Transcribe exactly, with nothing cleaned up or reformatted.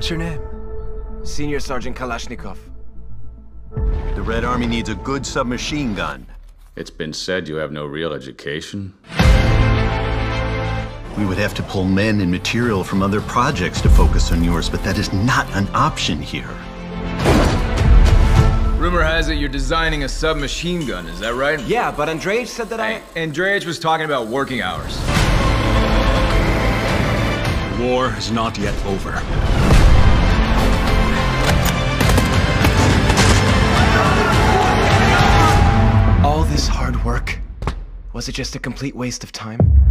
What's your name? Senior Sergeant Kalashnikov. The Red Army needs a good submachine gun. It's been said you have no real education. We would have to pull men and material from other projects to focus on yours, but that is not an option here. Rumor has it you're designing a submachine gun, is that right? Yeah, but Andreevich said that I... Andreevich was talking about working hours. The war is not yet over. All this hard work, was it just a complete waste of time?